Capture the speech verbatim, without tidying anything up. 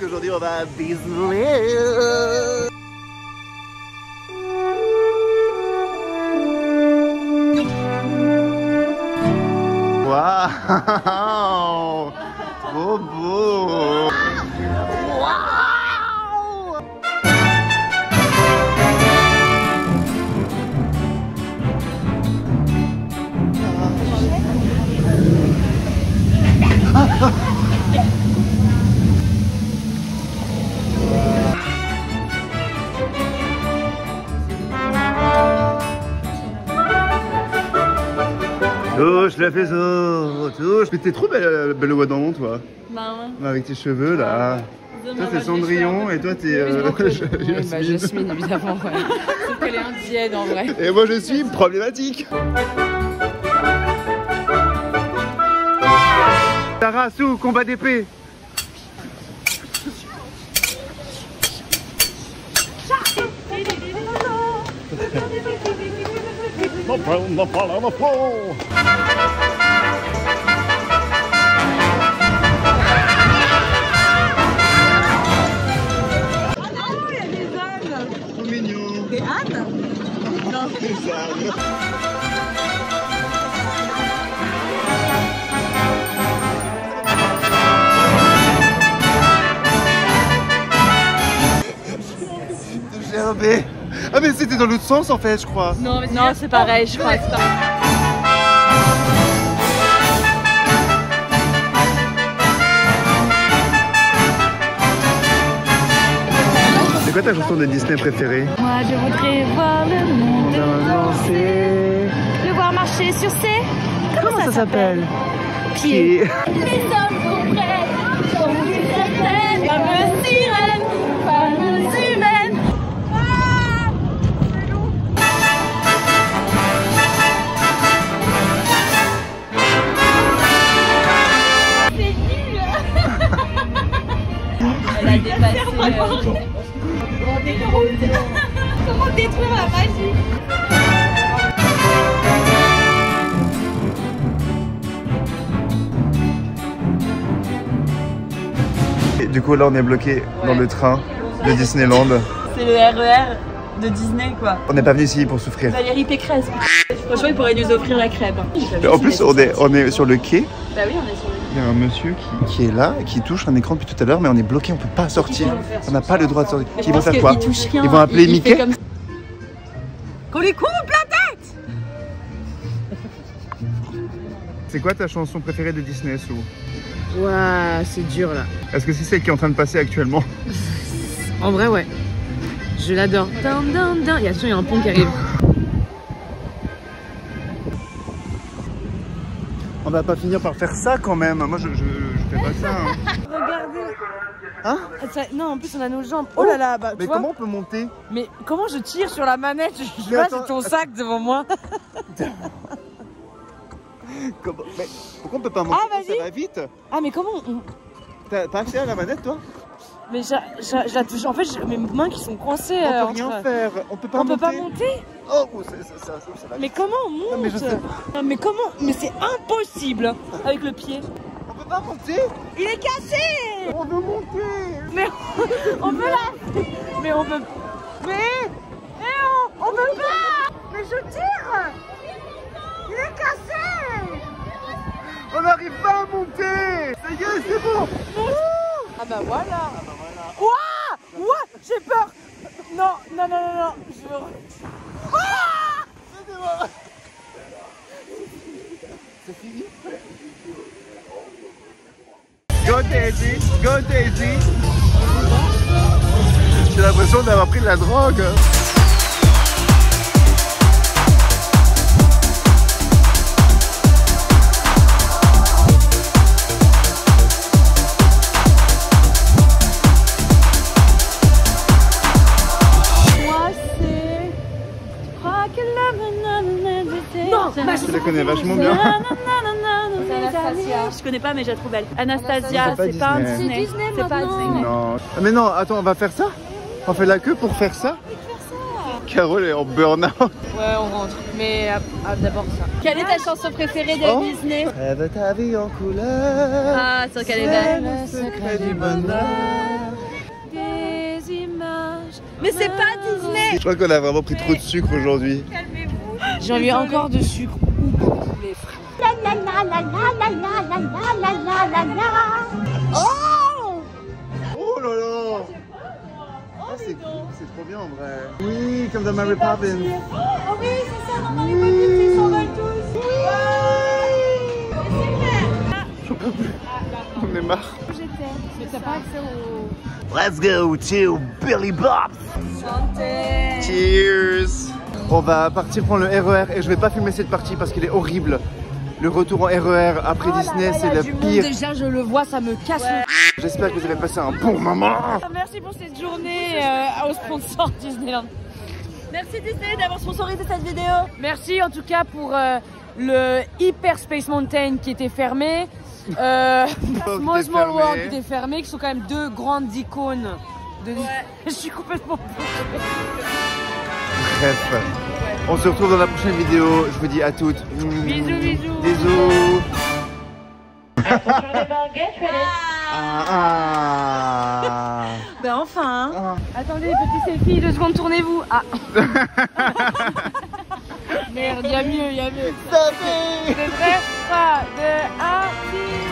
qu'aujourd'hui on va à Disney. Waouh, trop beau. Waouh. Touche le faisceau, touche. Mais t'es trop belle, belle au bois d'amont, toi. Bah ouais. Avec tes cheveux là. Ouais. Toi c'est Cendrillon et toi t'es euh, oui, Jasmine. bah, Jasmine évidemment. Ouais. Sauf qu'elle est indienne en vrai. Et moi je suis problématique. Tarasu, combat d'épée. Des ânes? Non. Des ânes. De gerber. Ah mais c'était dans l'autre sens en fait je crois. Non, mais non, c'est pareil, je crois. C'est quoi ta chanson de Disney préférée? Moi je voudrais voir le monde avancer, le voir marcher sur ses... Comment, Comment ça, ça s'appelle? Pieds. Les hommes sont prêts, sont plus certaines, fameuses sirènes, fameuses humaines. Ah, c'est long. C'est nul. Elle a dépassé. Euh... Comment détruire la magie? Et du coup là on est bloqué ouais. dans le train de Disneyland. C'est le R E R de Disney quoi. On n'est pas venu ici pour souffrir. Valérie Pécresse. Franchement il pourrait nous offrir la crêpe. En plus on est, on est sur le quai. Bah oui on est sur le quai. Il y a un monsieur qui, qui est là, qui touche un écran depuis tout à l'heure, mais on est bloqué, on peut pas sortir. On n'a pas le droit de sortir. Ils vont faire quoi? Ils vont appeler il, Mickey comme... Qu'on les coupe la tête. C'est quoi ta chanson préférée de Disney, Sou? Ouah, c'est dur là. Est-ce que c'est celle qui est en train de passer actuellement? En vrai ouais. Je l'adore. Il y a attention, il y a un pont qui arrive. On va pas finir par faire ça quand même. Moi je, je, je fais pas ça. Hein. Regardez. Hein ça, non, en plus on a nos jambes. Oh, oh là là. Bah, mais vois, comment on peut monter? Mais comment je tire sur la manette? Je vois, c'est ton sac devant moi. Comment... Mais pourquoi on peut pas monter? Ah, vas-y. Ça va vite. Ah mais comment on... T'as accès à la manette toi? Mais je la touche. En fait, mes mains qui sont coincées. On peut euh, rien entre... faire. On peut pas on monter. On peut pas monter. Oh, c'est ça, ça, ça va. Mais comment on monte? Non, mais, je sais... mais comment? Mais c'est impossible avec le pied. On peut pas monter. Il est cassé. On veut monter. Mais on, on peut là. Mais on peut. Mais, mais on, on peut pas. Mais je tire. Il est cassé. On n'arrive pas à monter. Ça y est, c'est bon. Ah bah voilà. Ah bah voilà. Ouah, ouah, j'ai peur. Non, non, non, non, non. Je veux... Ah, c'est fini. Go Daisy, go Daisy. J'ai l'impression d'avoir pris de la drogue. Je la connais vachement bien. Anastasia. Je connais pas mais je la trouve belle. Anastasia, c'est pas un Disney. C'est pas Disney. Non. Mais non, attends, on va faire ça? On fait la queue pour faire ça? Carole est en burn-out. Ouais, on rentre. Mais ah, ah, d'abord ça. Quelle est ta chanson préférée de Oh. Disney? Rêve ta vie en couleur. Ah, sur quelle est belle. Le secret du bonheur. Des images. Mais c'est pas Disney. Je crois qu'on a vraiment pris trop de sucre aujourd'hui. J'ai envie encore de sucre. La la la la la la la la la la la. Oh! Oh là là. Ah, c'est cool, c'est trop bien en vrai. Oui, comme dans Mary Poppins. Oh oui, c'est ça, dans Mary Poppins, ils s'envolent tous. J'en peux plus. On est marre. Mais t'as pas accès au. Let's go to Billy Bob's. Cheers. On va partir prendre le R E R et je vais pas filmer cette partie parce qu'elle est horrible. Le retour en R E R après Disney, c'est le pire. Déjà, je le vois, ça me casse le. J'espère que vous avez passé un bon moment. Merci pour cette journée euh, au sponsor Disneyland. Merci Disney d'avoir sponsorisé cette vidéo. Merci en tout cas pour euh, le Hyper Space Mountain qui était fermé. Euh, Small Small fermé. World qui était fermé, qui sont quand même deux grandes icônes. De... Je suis complètement. Bref, on se retrouve dans la prochaine vidéo. Je vous dis à toutes. Bisous, bisous. Bisous. Ah, ah. Ben enfin. Ah. Attendez, petit selfie, deux secondes, tournez-vous. Ah. Merde, y'a mieux, y'a mieux. Ça fait. C'est vrai, trois, deux, un, six.